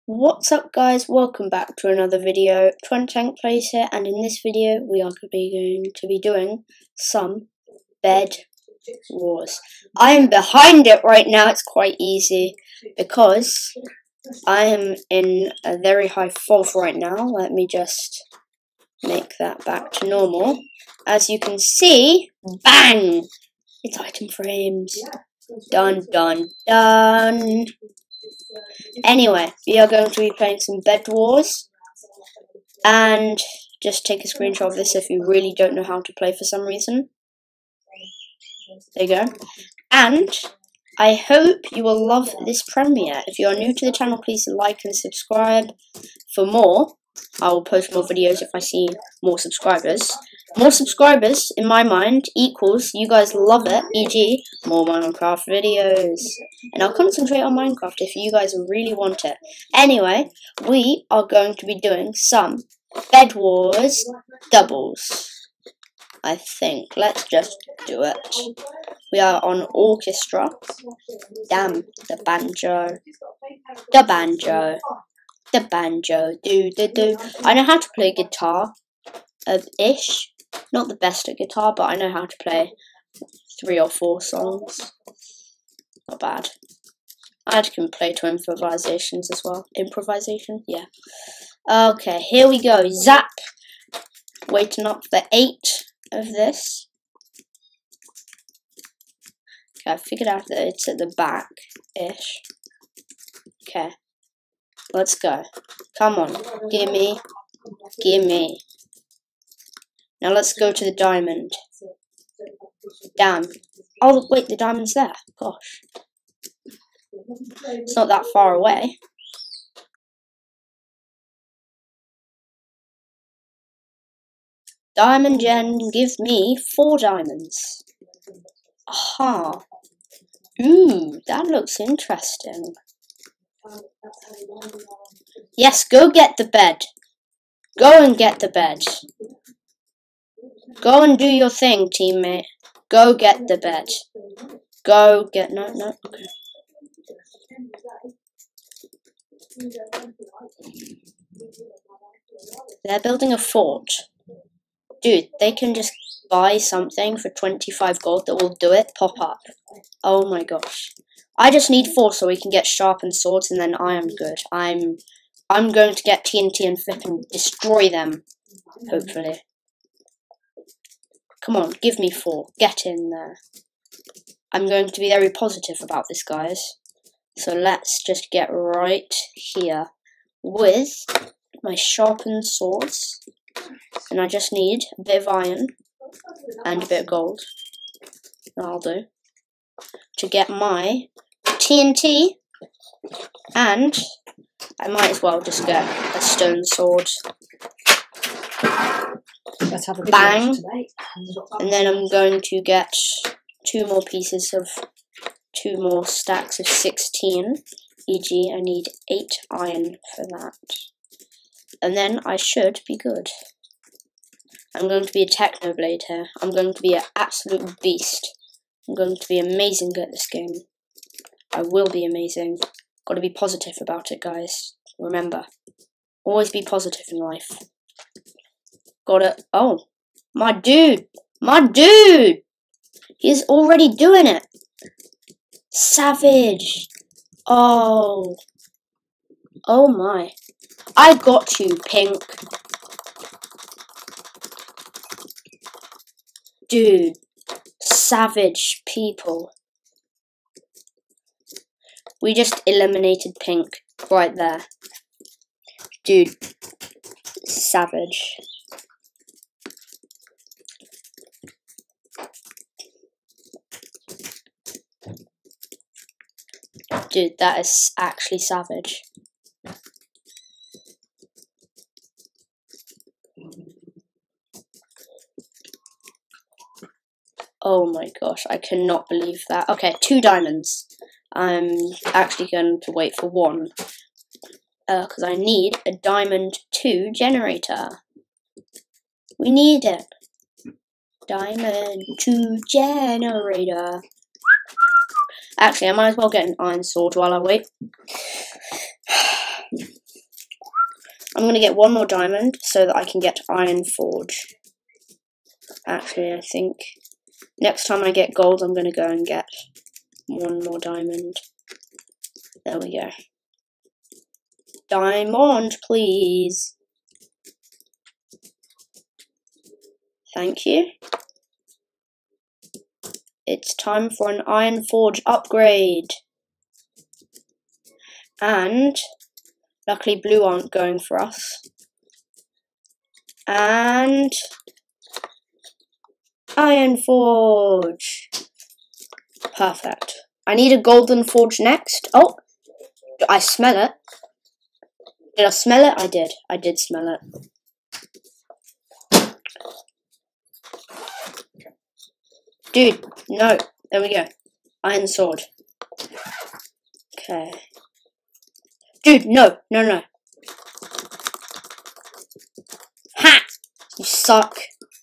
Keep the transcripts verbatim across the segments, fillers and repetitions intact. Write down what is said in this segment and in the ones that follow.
What's up guys, welcome back to another video. TwenTank Plays here, and in this video we are going to be doing some Bed Wars. I am behind it right now. It's quite easy because I am in a very high fault right now. Let me just make that back to normal. As you can see, bang! It's item frames. Done, done, done. Anyway, we are going to be playing some Bed Wars, and just take a screenshot of this if you really don't know how to play for some reason. There you go. And I hope you will love this premiere. If you are new to the channel, please like and subscribe for more. I will post more videos if I see more subscribers. More subscribers, in my mind, equals you guys love it, for example more Minecraft videos. And I'll concentrate on Minecraft if you guys really want it. Anyway, we are going to be doing some Bed Wars doubles. I think. Let's just do it. We are on Orchestra. Damn, the banjo. The banjo. The banjo. Do, do, do. I know how to play guitar. Uh, ish. Not the best at guitar, but I know how to play three or four songs. Not bad. I can play to improvisations as well. Improvisation? Yeah. Okay, here we go. Zap! Waiting up for eight of this. Okay, I figured out that it's at the back-ish. Okay. Let's go. Come on. Gimme. Gimme. Now let's go to the diamond. Damn. Oh, wait, the diamond's there. Gosh. It's not that far away. Diamond Gen, give me four diamonds. Aha. Ooh, that looks interesting. Yes, go get the bed. Go and get the bed. Go and do your thing, teammate. Go get the bed. Go get... No, no. Okay. They're building a fort. Dude, they can just buy something for twenty-five gold that will do it pop up. Oh my gosh. I just need four so we can get sharpened swords, and then I am good. I'm... I'm going to get T N T and flip and destroy them. Hopefully. Come on, give me four. Get in there. I'm going to be very positive about this, guys. So let's just get right here with my sharpened swords. And I just need a bit of iron and a bit of gold. That'll do. To get my T N T. And I might as well just get a stone sword. Let's have a bang, and then I'm going to get two more pieces of, two more stacks of sixteen, for example I need eight iron for that, and then I should be good. I'm going to be a Technoblade here. I'm going to be an absolute beast. I'm going to be amazing at this game. I will be amazing. Got to be positive about it, guys. Remember, always be positive in life. Got it. Oh, my dude. My dude. He's already doing it. Savage. Oh. Oh my. I got you, Pink. Dude. Savage people. We just eliminated Pink right there. Dude. Savage. Dude, that is actually savage. Oh my gosh, I cannot believe that. Okay, two diamonds. I'm actually going to wait for one. Because uh, I need a diamond two generator. We need it. Diamond two generator. Actually, I might as well get an iron sword while I wait. I'm going to get one more diamond so that I can get Iron Forge. Actually, I think next time I get gold, I'm going to go and get one more diamond. There we go. Diamond, please. Thank you. It's time for an Iron Forge upgrade. And luckily blue aren't going for us. And Iron Forge. Perfect. I need a golden forge next. Oh, I smell it. Did I smell it? I did. I did smell it. Dude, no. There we go. Iron sword. Okay. Dude, no. No, no. Ha! You suck.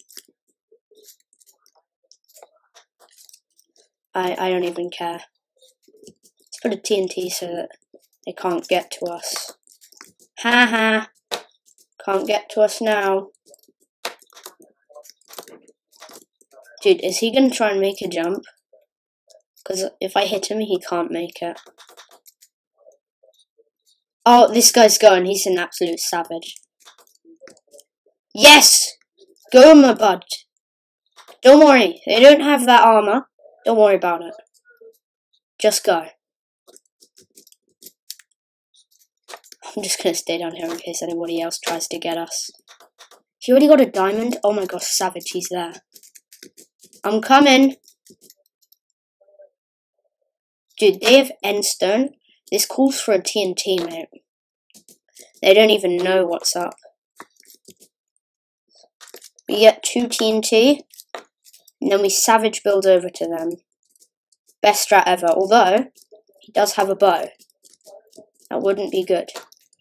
I, I don't even care. Let's put a T N T so that they can't get to us. Ha ha. Can't get to us now. Dude, is he gonna try and make a jump? Because if I hit him, he can't make it. Oh, this guy's going. He's an absolute savage. Yes! Go, my bud. Don't worry. They don't have that armor. Don't worry about it. Just go. I'm just gonna stay down here in case anybody else tries to get us. He already got a diamond? Oh my gosh, savage, he's there. I'm coming. Dude, they have endstone. This calls for a T N T, mate. They don't even know what's up. We get two T N T, and then we savage build over to them. Best strat ever, although he does have a bow. That wouldn't be good.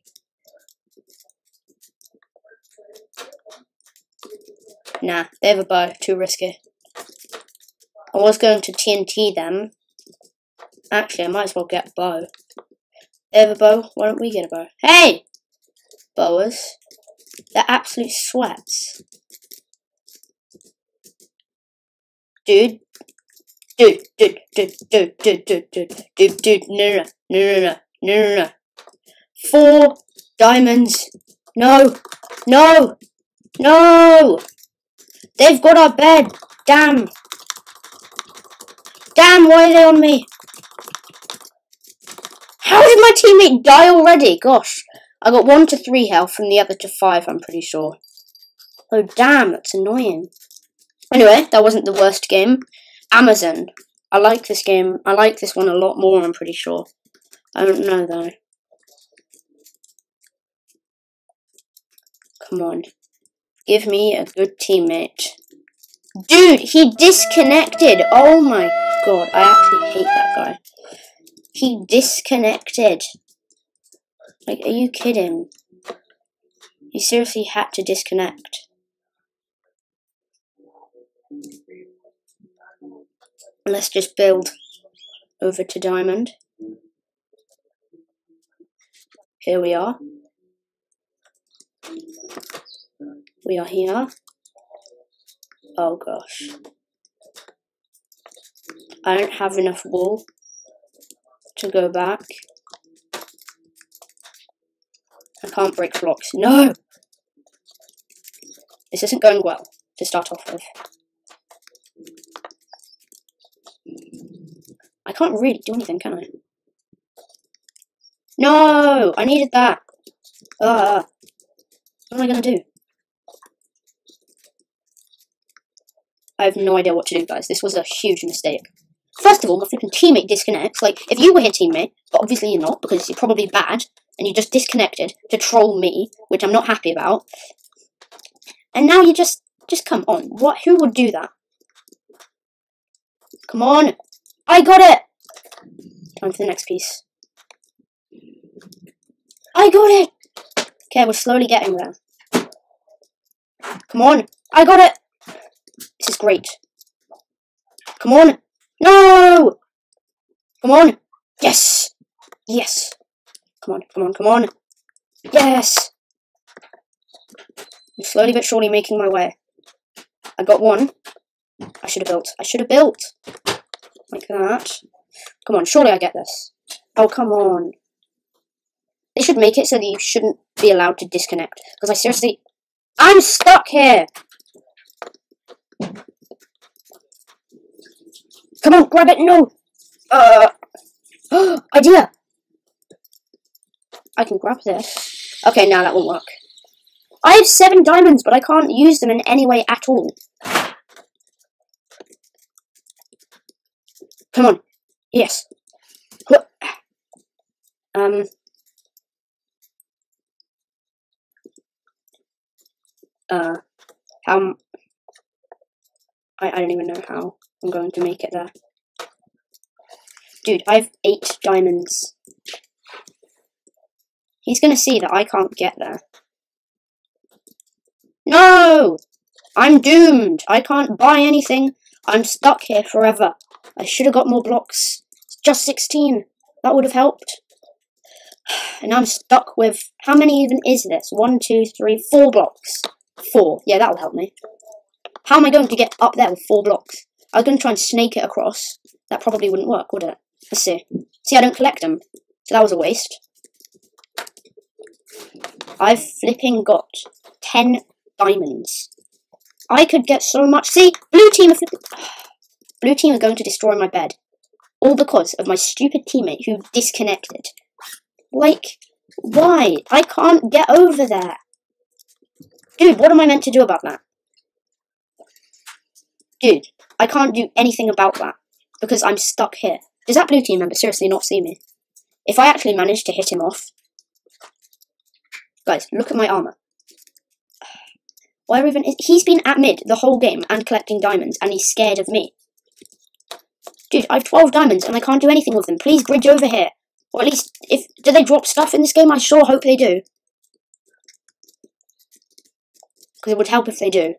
Nah, they have a bow. Too risky. I was going to T N T them. Actually, I might as well get a bow. They have a bow. Why don't we get a bow? Hey! Boas. They're absolute sweats. Dude. Dude, dude, dude, dude, dude, dude, dude, dude, dude, no, no, no, no, no, no, no, no. Four diamonds. No, no, no. They've got our bed. Damn. Damn, why are they on me? How did my teammate die already? Gosh. I got one to three health and the other to five, I'm pretty sure. Oh, damn, that's annoying. Anyway, that wasn't the worst game. Amazon. I like this game. I like this one a lot more, I'm pretty sure. I don't know, though. Come on. Give me a good teammate. Dude, he disconnected. Oh my god, I actually hate that guy. He disconnected. Like, are you kidding? He seriously had to disconnect. Let's just build over to diamond. Here we are. We are here. Oh gosh. I don't have enough wool to go back. I can't break blocks. No! This isn't going well to start off with. I can't really do anything, can I? No! I needed that. Uh, what am I going to do? I have no idea what to do, guys. This was a huge mistake. First of all, my flipping teammate disconnects. Like, if you were his teammate, but obviously you're not, because you're probably bad, and you just disconnected to troll me, which I'm not happy about. And now you just, just come on. What? Who would do that? Come on. I got it. Time for the next piece. I got it. Okay, we're slowly getting there. Come on. I got it. This is great. Come on. No. Come on. Yes. Yes. Come on, come on, come on. Yes. I'm slowly but surely making my way. I got one. I should have built. I should have built. Like that. Come on, surely I get this. Oh, come on. They should make it so that you shouldn't be allowed to disconnect. Because I seriously... I'm stuck here! Come on, grab it! No! Uh... Idea! I can grab this. Okay, now that won't work. I have seven diamonds, but I can't use them in any way at all. Come on. Yes. Um... Uh, how, I, I don't even know how I'm going to make it there. Dude, I have eight diamonds. He's gonna see that I can't get there. No! I'm doomed! I can't buy anything. I'm stuck here forever. I should have got more blocks. It's just sixteen. That would have helped. And I'm stuck with... How many even is this? One, two, three, four blocks. Four. Yeah, that'll help me. How am I going to get up there with four blocks? I was going to try and snake it across. That probably wouldn't work, would it? Let's see. See, I don't collect them. So that was a waste. I've flipping got ten diamonds. I could get so much. See, blue team are flipping... Blue team are going to destroy my bed. All because of my stupid teammate who disconnected. Like, why? I can't get over there. Dude, what am I meant to do about that? Dude, I can't do anything about that. Because I'm stuck here. Does that blue team member seriously not see me? If I actually manage to hit him off... Guys, look at my armor. Where even is... He's been at mid the whole game and collecting diamonds, and he's scared of me. Dude, I have twelve diamonds and I can't do anything with them. Please bridge over here. Or at least, if... Do they drop stuff in this game? I sure hope they do. Because it would help if they do.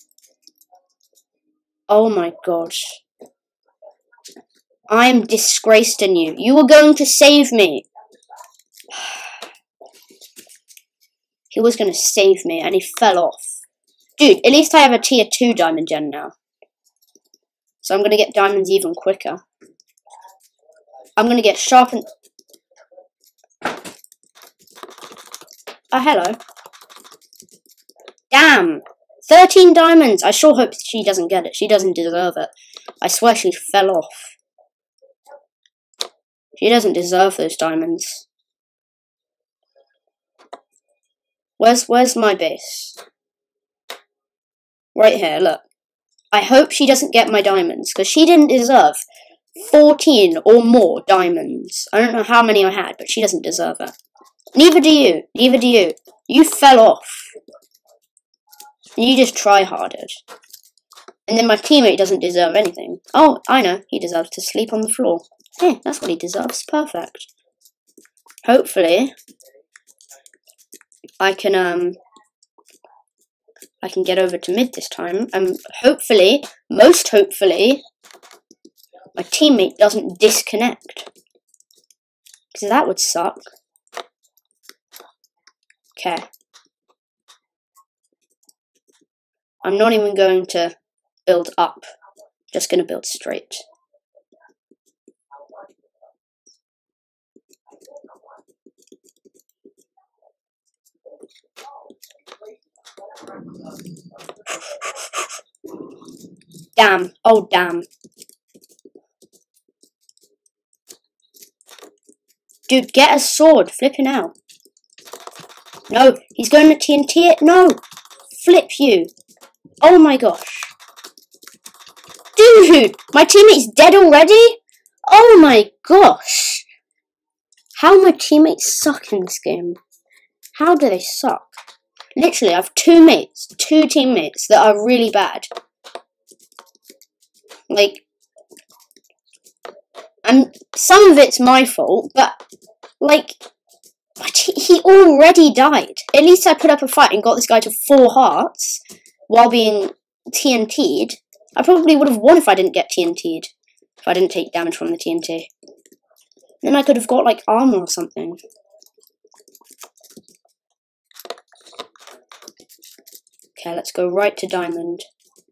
Oh my gosh. I am disgraced in you. You were going to save me. He was going to save me and he fell off. Dude, at least I have a tier two diamond gen now. So I'm going to get diamonds even quicker. I'm going to get sharpened... Oh, hello. Damn! thirteen diamonds! I sure hope she doesn't get it. She doesn't deserve it. I swear she fell off. She doesn't deserve those diamonds. Where's, where's my base? Right here, look. I hope she doesn't get my diamonds, because she didn't deserve fourteen or more diamonds. I don't know how many I had, but she doesn't deserve it. Neither do you. Neither do you. You fell off. You just try-harded. And then my teammate doesn't deserve anything. Oh, I know. He deserves to sleep on the floor. Hey, that's what he deserves. Perfect. Hopefully, I can, um... I can get over to mid this time. And hopefully, most hopefully, my teammate doesn't disconnect. Because that would suck. Okay. I'm not even going to build up. Just going to build straight. Damn. Oh, damn. Dude, get a sword. Flipping out. No, he's going to T N T it. No. Flip you. Oh my gosh. Dude, my teammate's dead already? Oh my gosh. How my teammates suck in this game. How do they suck? Literally, I have two mates, two teammates that are really bad. Like, and some of it's my fault, but, like, he already died. At least I put up a fight and got this guy to four hearts while being T N T'd. I probably would have won if I didn't get T N T'd. If I didn't take damage from the T N T. Then I could have got, like, armor or something. Okay, let's go right to diamond.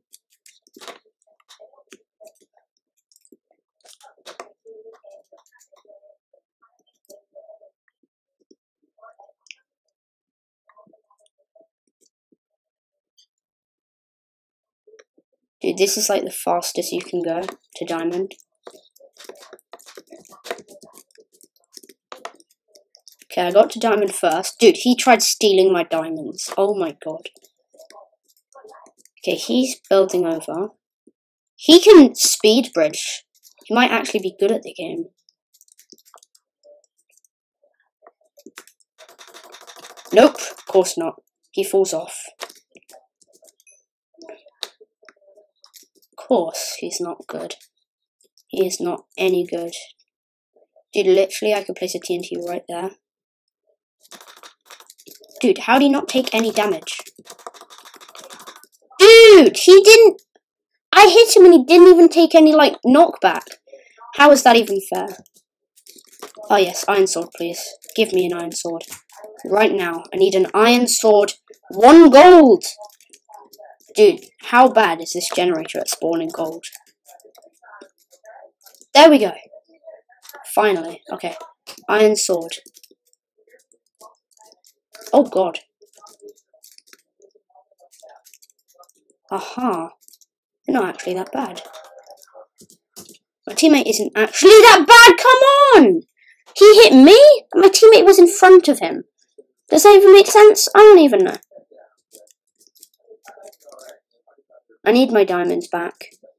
Dude, this is like the fastest you can go to diamond. Okay, I got to diamond first. Dude, he tried stealing my diamonds. Oh my god. Okay, he's building over. He can speed bridge. He might actually be good at the game. Nope, of course not. He falls off. Of course, he's not good. He is not any good. Dude, literally, I could place a T N T right there. Dude, how do you not take any damage? Dude, he didn't... I hit him and he didn't even take any, like, knockback. How is that even fair? Oh, yes, iron sword, please. Give me an iron sword. Right now. I need an iron sword. One gold! Dude, how bad is this generator at spawning gold? There we go. Finally. Okay. Iron sword. Oh, God. Aha. They're not actually that bad. My teammate isn't actually that bad, come on! He hit me? My teammate was in front of him. Does that even make sense? I don't even know. I need my diamonds back.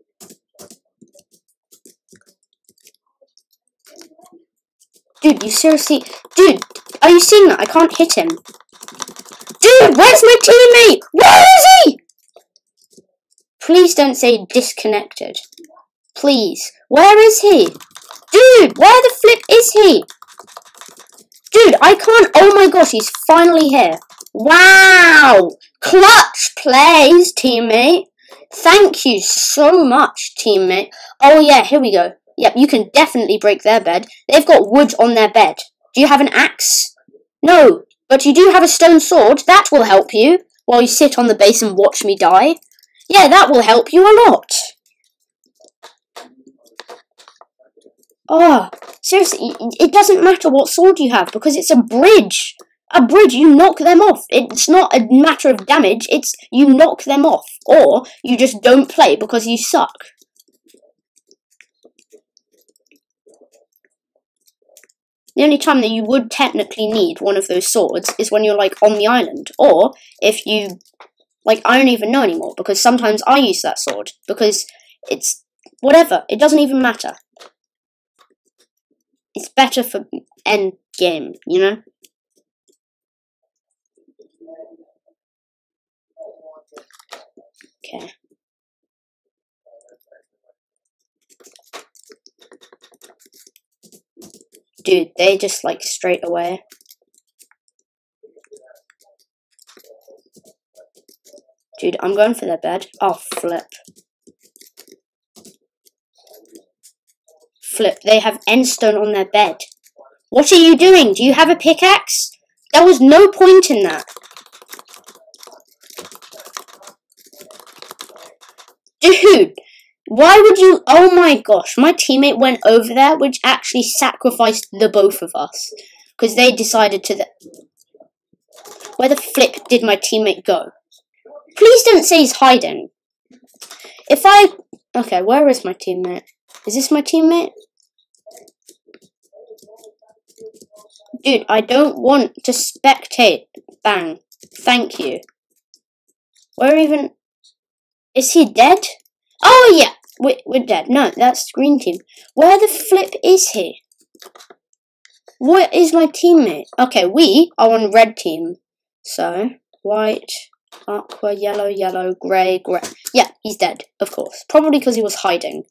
Dude, you seriously... Dude, are you seeing that? I can't hit him. Dude, where's my teammate? Where is he? Please don't say disconnected. Please. Where is he? Dude, where the flip is he? Dude, I can't... Oh my gosh, he's finally here. Wow! Clutch plays, teammate. Thank you so much, teammate. Oh yeah, here we go. Yep, you can definitely break their bed. They've got wood on their bed. Do you have an axe? No, but you do have a stone sword. That will help you while you sit on the base and watch me die. Yeah, that will help you a lot. Oh, seriously, it doesn't matter what sword you have because it's a bridge. A bridge, you knock them off. It's not a matter of damage, it's you knock them off. Or you just don't play because you suck. The only time that you would technically need one of those swords is when you're, like, on the island. Or if you, like, I don't even know anymore because sometimes I use that sword. Because it's, whatever, it doesn't even matter. It's better for end game, you know? Okay. Dude, they just like straight away. Dude, I'm going for their bed. Oh, flip. Flip, they have endstone on their bed. What are you doing? Do you have a pickaxe? There was no point in that. Dude, why would you... Oh my gosh, my teammate went over there, which actually sacrificed the both of us. Because they decided to... The... Where the flip did my teammate go? Please don't say he's hiding. If I... Okay, where is my teammate? Is this my teammate? Dude, I don't want to spectate. Bang. Thank you. Where even... Is he dead? Oh, yeah. We're, we're dead. No, that's green team. Where the flip is he? Where is my teammate? Okay, we are on red team. So, white, aqua, yellow, yellow, grey, grey. Yeah, he's dead, of course. Probably because he was hiding.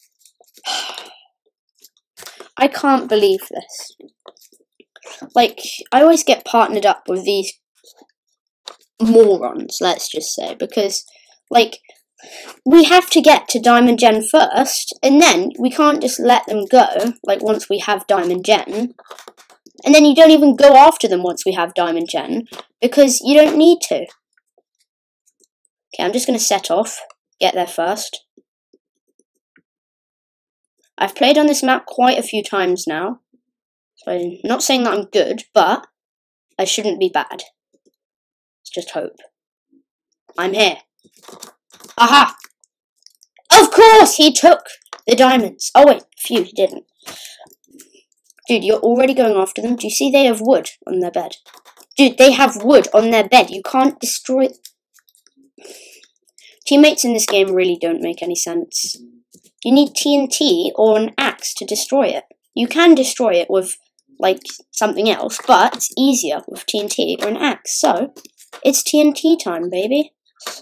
I can't believe this. Like, I always get partnered up with these morons, let's just say, because, like, we have to get to Diamond Gen first, and then we can't just let them go, like, once we have Diamond Gen, and then you don't even go after them once we have Diamond Gen, because you don't need to. Okay, I'm just going to set off. Get there first. I've played on this map quite a few times now. So I'm not saying that I'm good, but I shouldn't be bad. Let's just hope. I'm here. Aha! Of course he took the diamonds. Oh wait, phew, he didn't. Dude, you're already going after them. Do you see they have wood on their bed? Dude, they have wood on their bed. You can't destroy... Teammates in this game really don't make any sense. You need T N T or an axe to destroy it. You can destroy it with, like, something else, but it's easier with T N T or an axe. So, it's T N T time, baby.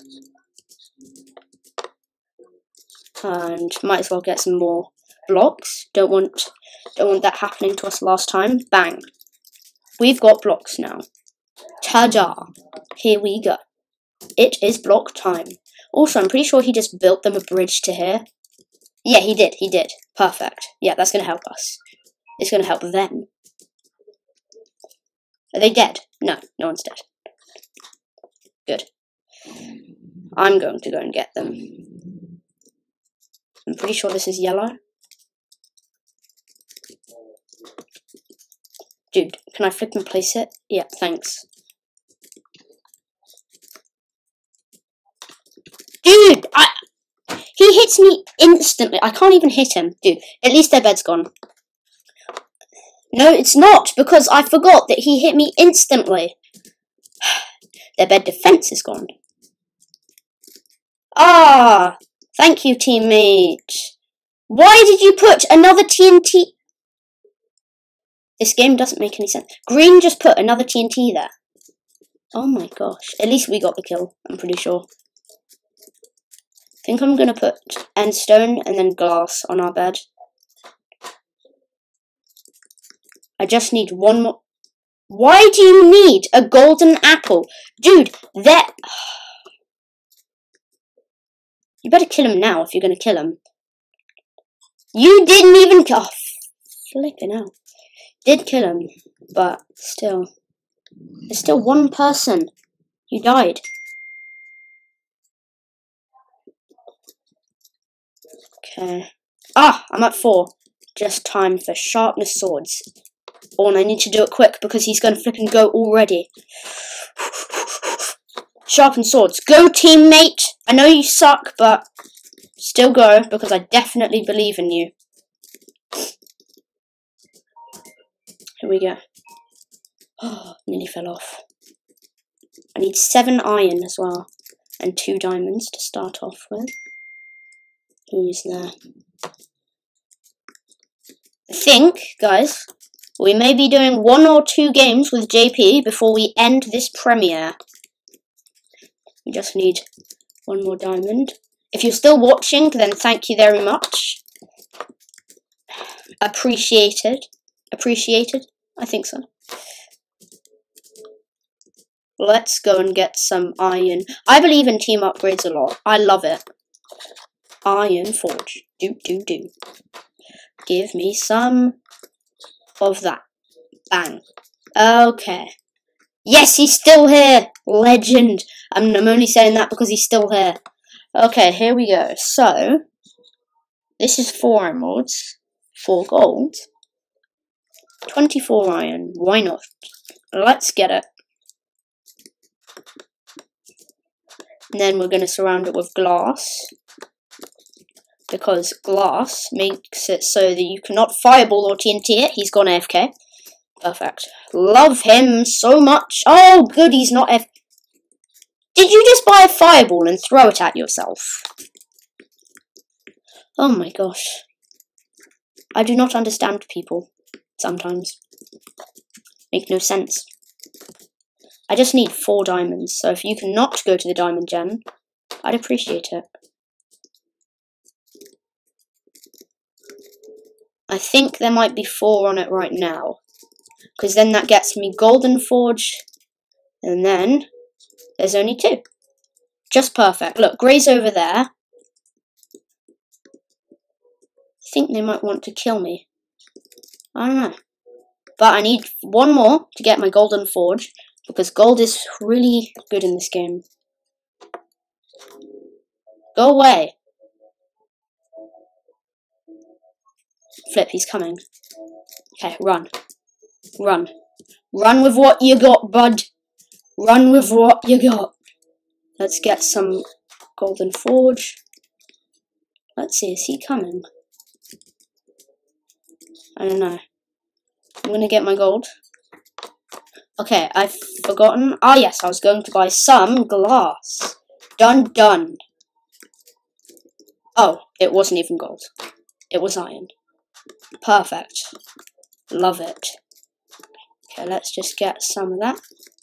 And might as well get some more blocks. Don't want, don't want that happening to us last time. Bang. We've got blocks now. Ta-da. Here we go. It is block time. Also, I'm pretty sure he just built them a bridge to here. Yeah, he did. He did. Perfect. Yeah, that's going to help us. It's going to help them. Are they dead? No, no one's dead. Good. I'm going to go and get them. I'm pretty sure this is yellow. Dude, can I flip and place it? Yeah, thanks. Dude, I... He hits me instantly. I can't even hit him. Dude, at least their bed's gone. No, it's not, because I forgot that he hit me instantly. Their bed defense is gone. Ah, thank you, teammate. Why did you put another T N T? This game doesn't make any sense. Green just put another T N T there. Oh my gosh. At least we got the kill, I'm pretty sure. I think I'm going to put end stone and then glass on our bed. I just need one more. Why do you need a golden apple? Dude, that... You better kill him now if you're going to kill him. You didn't even... Oh, flipping out. Did kill him, but still. There's still one person. You died. Okay. Ah, I'm at four. Just time for sharpness swords. Oh, and I need to do it quick because he's going to flip and go already. Sharpen swords. Go, teammate! I know you suck, but still go because I definitely believe in you. Here we go. Oh, nearly fell off. I need seven iron as well. And two diamonds to start off with. Who's there? I think, guys, we may be doing one or two games with J P before we end this premiere. We just need one more diamond. If you're still watching, then thank you very much. Appreciated. Appreciated? I think so. Let's go and get some iron. I believe in team upgrades a lot. I love it. Iron forge. Do, do, do. Give me some of that. Bang. Okay. Yes, he's still here. Legend. I'm, I'm only saying that because he's still here. Okay, here we go. So, this is four emeralds. Four gold. twenty-four iron. Why not? Let's get it. And then we're going to surround it with glass. Because glass makes it so that you cannot fireball or T N T it. He's gone A F K. Perfect. Love him so much. Oh, good, he's not F... Did you just buy a fireball and throw it at yourself? Oh my gosh. I do not understand people. Sometimes. Make no sense. I just need four diamonds, so if you cannot go to the diamond gem, I'd appreciate it. I think there might be four on it right now. Because then that gets me golden forge. And then there's only two. Just perfect. Look, grey's over there. I think they might want to kill me. I don't know. But I need one more to get my golden forge. Because gold is really good in this game. Go away. Flip, he's coming. Okay, run. Run. Run with what you got, bud. Run with what you got. Let's get some golden forge. Let's see, is he coming? I don't know. I'm gonna get my gold. Okay, I've forgotten. Ah, yes, I was going to buy some glass. Done, done. Oh, it wasn't even gold. It was iron. Perfect. Love it. Okay, let's just get some of that.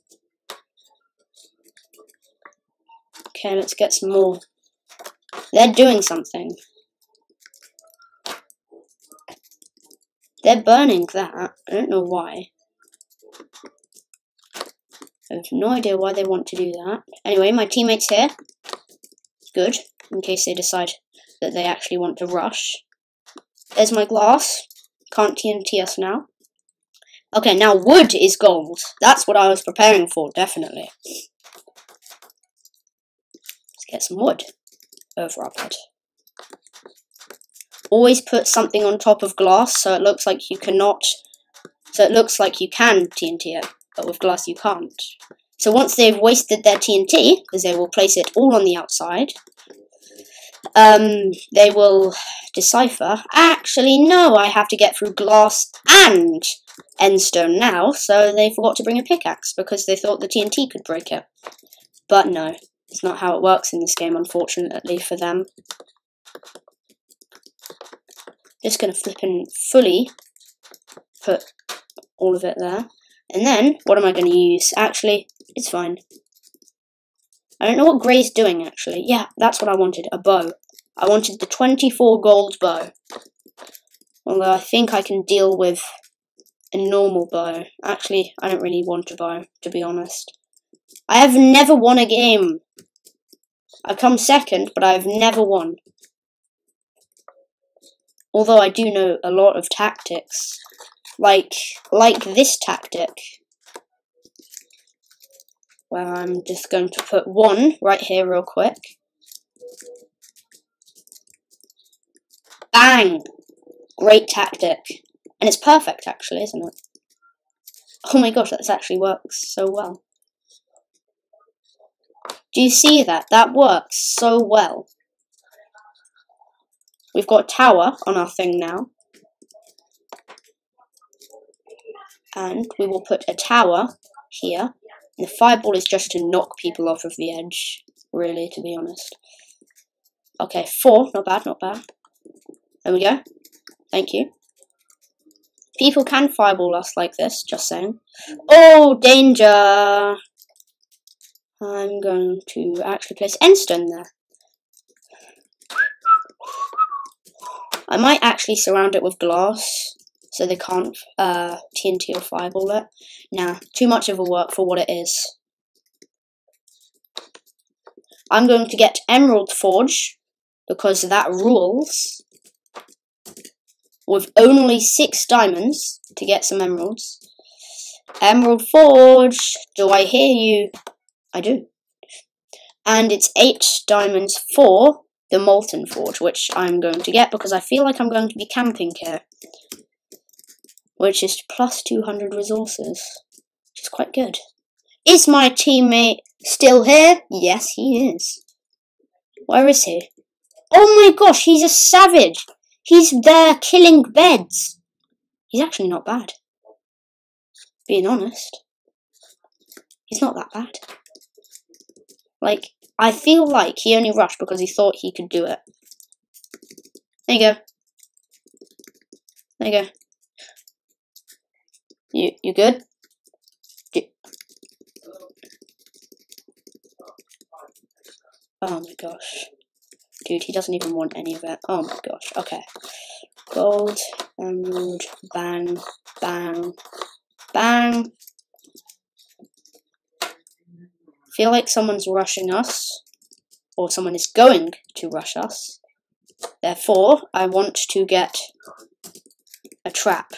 Okay, let's get some more. They're doing something. They're burning that. I don't know why. I have no idea why they want to do that. Anyway, my teammate's here. Good, in case they decide that they actually want to rush. There's my glass. Can't T N T us now. Okay, now wood is gold. That's what I was preparing for, definitely. Let's get some wood over our bed. Always put something on top of glass so it looks like you cannot, so it looks like you can T N T it, but with glass you can't. So once they've wasted their T N T, because they will place it all on the outside, um, they will decipher. Actually, no, I have to get through glass and endstone now, so they forgot to bring a pickaxe because they thought the T N T could break it. But no, it's not how it works in this game, unfortunately for them. Just gonna flip and fully put all of it there. And then, what am I gonna use? Actually, it's fine. I don't know what Grey's doing, actually. Yeah, that's what I wanted, a bow. I wanted the twenty-four gold bow. Although I think I can deal with a normal bow. Actually, I don't really want a bow, to be honest. I have never won a game. I've come second, but I've never won. Although I do know a lot of tactics. Like, like this tactic. Where I'm just going to put one right here real quick. Bang! Great tactic. And it's perfect, actually, isn't it? Oh my gosh, that actually works so well. Do you see that? That works so well. We've got a tower on our thing now. And we will put a tower here. And the fireball is just to knock people off of the edge, really, to be honest. Okay, four. Not bad, not bad. There we go. Thank you. People can fireball us like this, just saying. Oh, danger! I'm going to actually place endstone there. I might actually surround it with glass, so they can't uh, T N T or fireball it. Nah, too much of a work for what it is. I'm going to get Emerald Forge, because that rules. With only six diamonds to get some emeralds. Emerald Forge, do I hear you? I do. And it's eight diamonds for the Molten Forge, which I'm going to get because I feel like I'm going to be camping here. Which is plus two hundred resources, which is quite good. Is my teammate still here? Yes, he is. Where is he? Oh my gosh, he's a savage. He's there killing beds. He's actually not bad. Being honest. He's not that bad. Like, I feel like he only rushed because he thought he could do it. There you go. There you go. You, you good? You... Oh my gosh. Dude, he doesn't even want any of it. Oh my gosh. Okay. Gold, emerald, bang, bang, bang. Feel like someone's rushing us. Or someone is going to rush us. Therefore, I want to get a trap.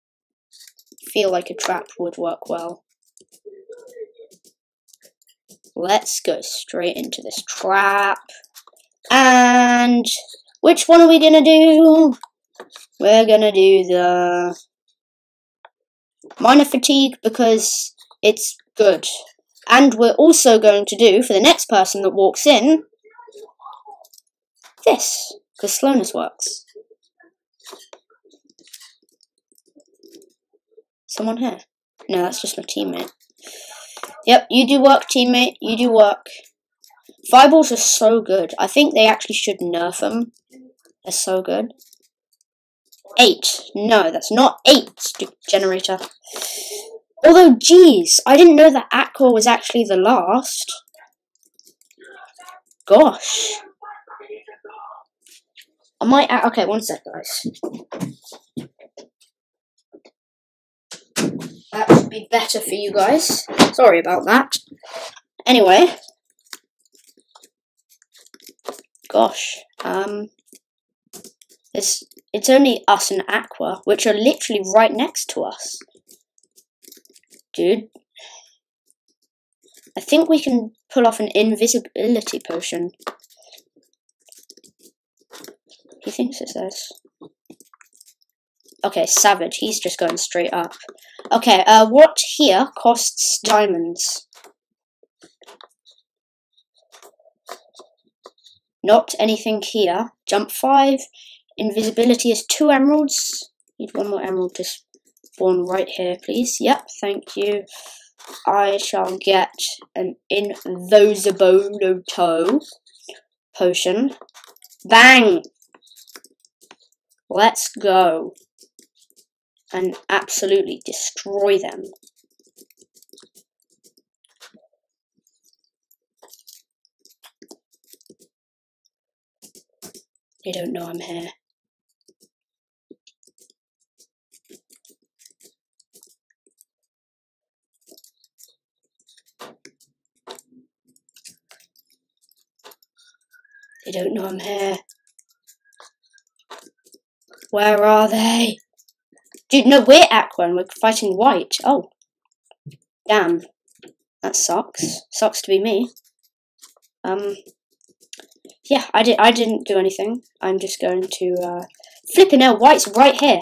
Feel like a trap would work well. let's go straight into this trap. And which one are we gonna do? We're gonna do the minor fatigue because it's good. And we're also going to do, for the next person that walks in, this, because slowness works. Someone here? No, that's just my teammate. Yep, you do work, teammate. You do work. Fireballs are so good. I think they actually should nerf them. They're so good. Eight. No, that's not eight, stupid generator. Although, geez, I didn't know that Aqua was actually the last. Gosh. I might... Okay, one sec, guys. That would be better for you guys. Sorry about that. Anyway. Gosh. Um... It's, it's only us and Aqua, which are literally right next to us. Dude. I think we can pull off an invisibility potion. He thinks it says. Okay, Savage. He's just going straight up. Okay, uh, what here costs diamonds? Not anything here. Jump five. Invisibility is two emeralds. Need one more emerald to spawn right here, please. Yep, thank you. I shall get an invisibility potion. Bang! Let's go. And absolutely destroy them. They don't know I'm here. They don't know I'm here. Where are they? Dude, no, we're Aqua and we're fighting White. Oh. Damn. That sucks. Sucks to be me. Um. Yeah, I, did, I didn't do anything. I'm just going to, uh... Flippin' hell, White's right here.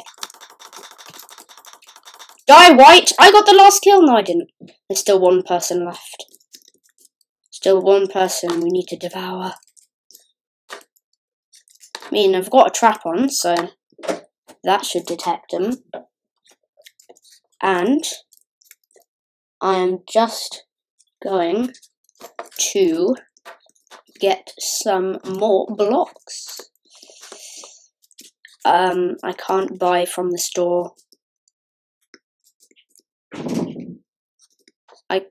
Die, White! I got the last kill! No, I didn't. There's still one person left. Still one person we need to devour. I mean, I've got a trap on, so that should detect them. And I am just going to get some more blocks. Um, I can't buy from the store. I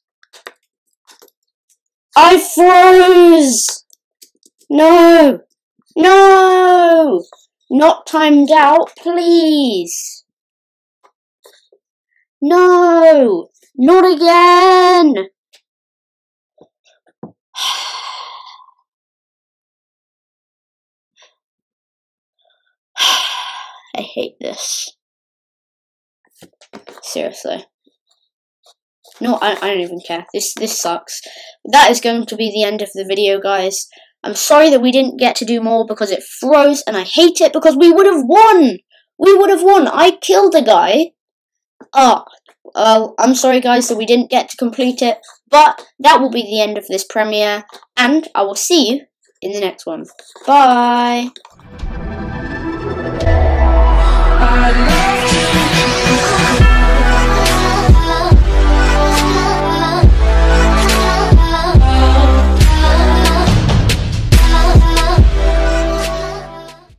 I froze! No! No! Not timed out, please! No! Not again! I hate this. Seriously. No, I, I don't even care. This this sucks. That is going to be the end of the video, guys. I'm sorry that we didn't get to do more because it froze, and I hate it because we would have won! We would have won! I killed a guy. Ah, uh, I'm sorry, guys, that we didn't get to complete it, but that will be the end of this premiere, and I will see you in the next one. Bye!